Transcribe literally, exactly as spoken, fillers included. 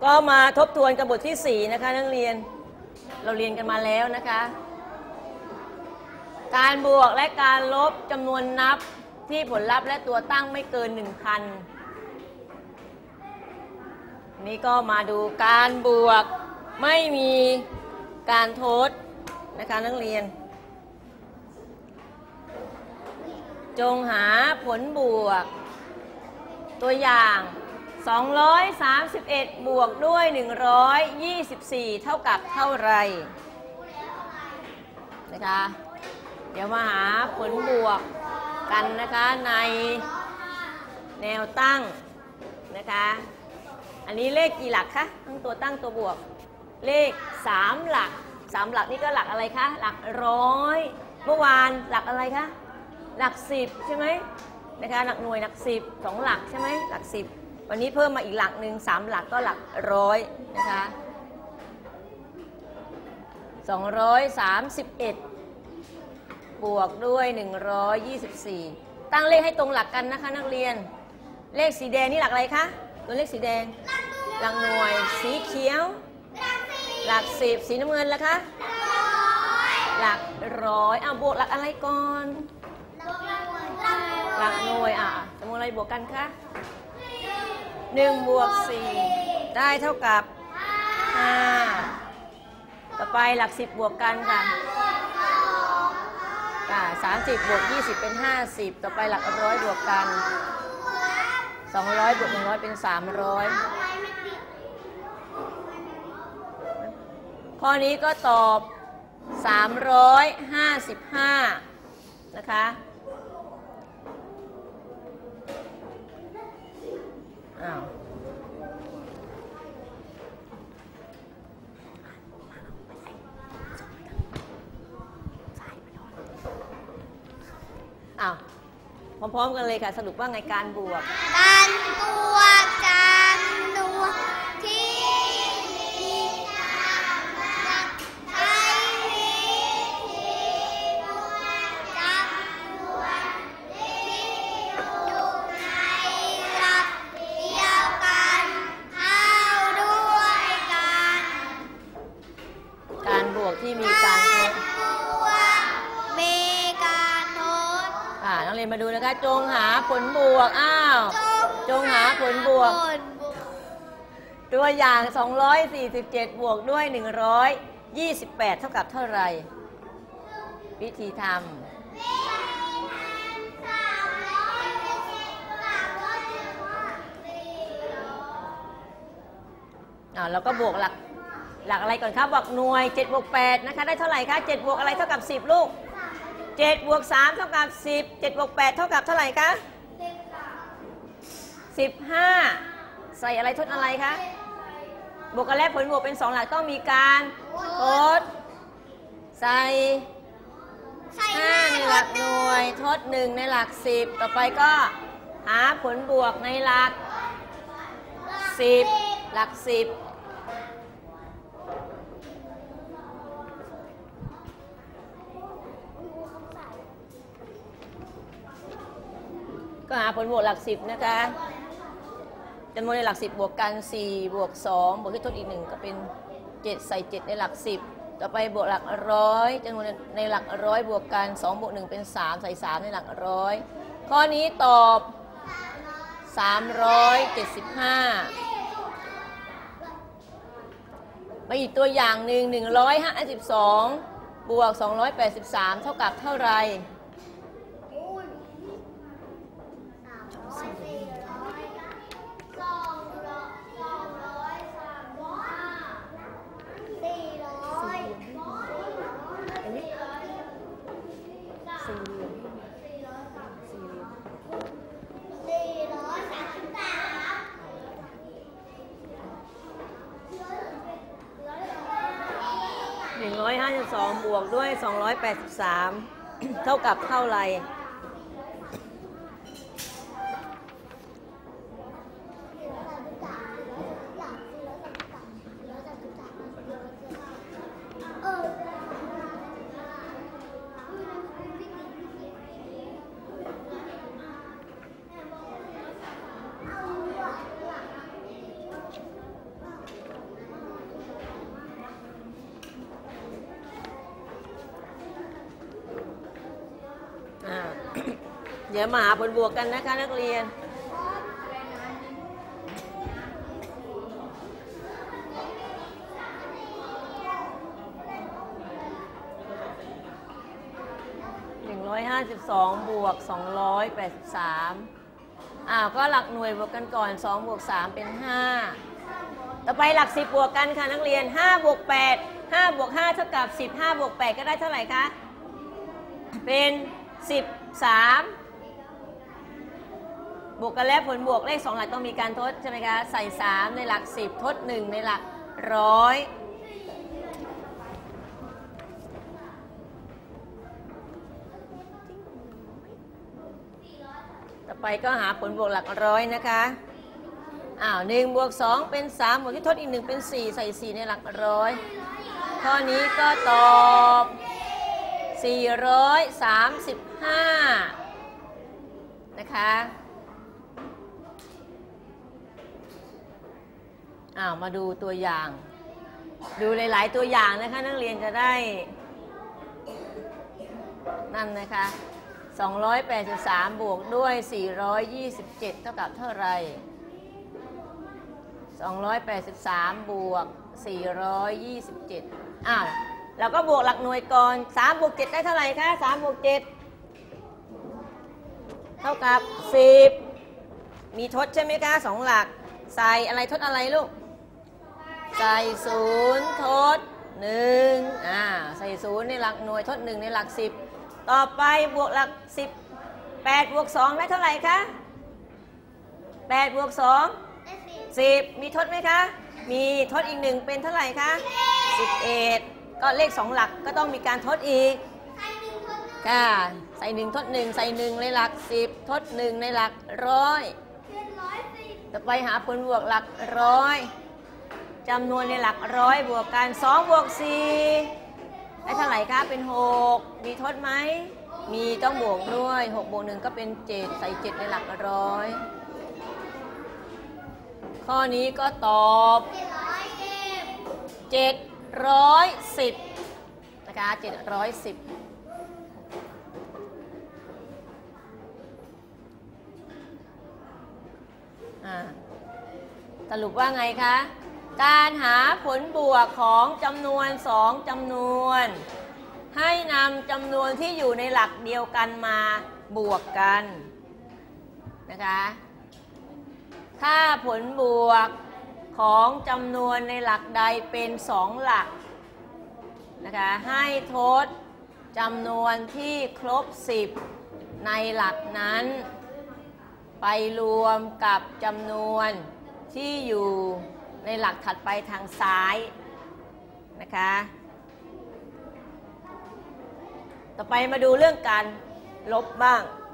ก็มาทบทวนกับบทที่สี่นะคะนักเรียนเราเรียนกันมาแล้วนะคะการบวกและการลบจำนวนนับที่ผลลัพธ์และตัวตั้งไม่เกิน หนึ่งพัน นี่ก็มาดูการบวกไม่มีการทดนะคะนักเรียนจงหาผลบวกตัวอย่างสองร้อยสามสิบเอ็ดบวกด้วยหนึ่งร้อยยี่สิบสี่เท่ากับเท่าไรนะคะเดี๋ยวมาหาผลบวกกันนะคะในแนวตั้งนะคะอันนี้เลขกี่หลักคะทั้งตัวตั้งตัวบวกเลขสามหลักสามหลักนี่ก็หลักอะไรคะหลักร้อยเมื่อวานหลักอะไรคะหลักสิบใช่ไหมนะคะหลักหน่วยหลักสิบสองหลักใช่ไหมหลักสิบวันนี้เพิ่มมาอีกหลักหนึ่งสามหลักก็หลักร้อยนะคะสองร้อยสามสิบเอ็ดบวกด้วยหนึ่งร้อยยี่สิบสี่ตั้งเลขให้ตรงหลักกันนะคะนักเรียนเลขสีแดงนี่หลักอะไรคะตัวเลขสีแดงหลักหน่วยสีเขียวหลักสิบสีน้ำเงินแล้วคะหลักร้อยอ่ะบวกหลักอะไรก่อนหลักหน่วยอ่ะจำนวนอะไรบวกกันคะหนึ่งบวกสี่ได้เท่ากับห้าต่อไปหลักสิบบวกกันค่ะสามสิบบวกยี่สิบเป็นห้าสิบต่อไปหลักร้อยบวกกันสองร้อยบวกหนึ่งร้อยเป็นสามร้อยข้อนี้ก็ตอบสามร้อยห้าสิบห้านะคะอ้าวอ้าวพร้อมๆกันเลยค่ะสรุปว่าไงการบวกการบวกจำนวนที่มีค่ามากใช้วิธีบวกจำนวนที่อยู่ในหลักเดียวกันเข้าด้วยกันการบวกที่มีการทดนักเรียนมาดูนะคะจงหาผลบวกอ้าวจงหาผลบวกตัวอย่างสองร้อยสี่สิบเจ็ดบวกด้วยหนึ่งร้อยยี่สิบแปดเท่ากับเท่าไหร่วิธีทำอ่าเราก็บวกหลักหลักอะไรก่อนครับบวกหน่วยเจ็ดบวกแปดนะคะได้เท่าไหร่คะเจ็ดบวกอะไรเท่ากับสิบลูกเจ็ดบวกสามเท่ากับสิบ เจ็ดบวกแปดเท่ากับเท่าไหร่คะสิบห้าใส่อะไรทดอะไรคะบวกกันแล้วผลบวกเป็นสองหลักต้องมีการทดใส่ห้าในหลักหน่วยทดหนึ่งในหลักสิบต่อไปก็หาผลบวกในหลักสิบหลักสิบก็หาผลบวกหลักสิบนะคะจำนวนในหลักสิบบวกกันสี่บวกสองบวกที่ทดอีกหนึ่งก็เป็นเจ็ดใส่เจ็ดในหลักสิบต่อไปบวกหลักร้อยจำนวนในหลักร้อยบวกกันสองบวกหนึ่งเป็นสามใส่สามในหลักร้อยข้อนี้ตอบสามร้อยเจ็ดสิบห้ามาอีกตัวอย่างหนึ่งหนึ่งร้อยห้าสิบสองบวกสองร้อยแปดสิบสามเท่ากับเท่าไรหนึ่งร้อยห้าสิบสองบวกด้วยสองร้อยแปดสิบสามเท่ากับเท่าไรดี๋ยวมาหาผลบวกกันนะคะนักเรียนหนึ่งร้อยห้าสิบสองบวกสองร้อยแปดสิบสามอ้าวก็หลักหน่วยบวกกันก่อนสองบวกสามเป็นห้าต่อไปหลักสิบบวกกันค่ะนักเรียนห้าบวกแปด ห้าบวกห้าเท่ากับสิบ ห้าบวกแปดก็ได้เท่าไหร่คะเป็นสิบสามบวกกันแล้วผลบวกเลขสองหลักต้องมีการทดใช่ไหมคะใส่สามในหลักสิบทดหนึ่งในหลักร้อยต่อไปก็หาผลบวกหลักร้อยนะคะอ้าวหนึ่งบวกสองเป็นสามบวกที่ทดอีกหนึ่งเป็นสี่ใส่สี่ในหลักร้อยข้อนี้ก็ตอบสี่ร้อยสามสิบห้านะคะอ้าวมาดูตัวอย่าง ดูหลายๆตัวอย่างนะคะนักเรียนจะได้นั่นนะคะสองร้อยแปดสิบสามบวกด้วยสี่ร้อยยี่สิบเจ็ดเท่ากับเท่าไหร่สองร้อยแปดสิบสามบวกสี่ร้อยยี่สิบเจ็ดอ้าวเราก็บวกหลักหน่วยก่อนสามบวกเจ็ดได้เท่าไหร่คะสามบวกเจ็ดเท่ากับสิบมีทดใช่ไหมคะสองหลักใส่อะไรทดอะไรลูกใส่ศูนย์ทดหนึ่งอ่าใส่ศูนย์ในหลักหน่วยทดหนึ่งในหลักสิบต่อไปบวกหลักสิบแปดบวกสองได้เท่าไหร่คะแปดบวกสองสิบมีทดไหมคะมีทดอีกหนึ่งเป็นเท่าไหร่คะสิบเอ็ดก็เลขสองหลักก็ต้องมีการทดอีกค่ะใส่หนึ่งทดหนึ่งใส่หนึ่งในหลักสิบทดหนึ่งในหลักร้อยต่อไปหาผลบวกหลักร้อยจำนวนในหลักร้อยบวกกันสองบวกสี่ได้เท่าไหร่คะเป็นหกมีทดไหมมีต้องบวกด้วยหกบวกหนึ่งก็เป็นเจ็ดใส่เจ็ดในหลักร้อยข้อนี้ก็ตอบเจ็ดร้อยสิบนะคะเจ็ดร้อยสิบสรุปว่าไงคะการหาผลบวกของจำนวนสองจำนวนให้นำจำนวนที่อยู่ในหลักเดียวกันมาบวกกันนะคะถ้าผลบวกของจำนวนในหลักใดเป็นสองหลักนะคะให้ทดจำนวนที่ครบสิบในหลักนั้นไปรวมกับจำนวนที่อยู่ในหลักถัดไปทางซ้ายนะคะต่อไปมาดูเรื่องการลบบ้าง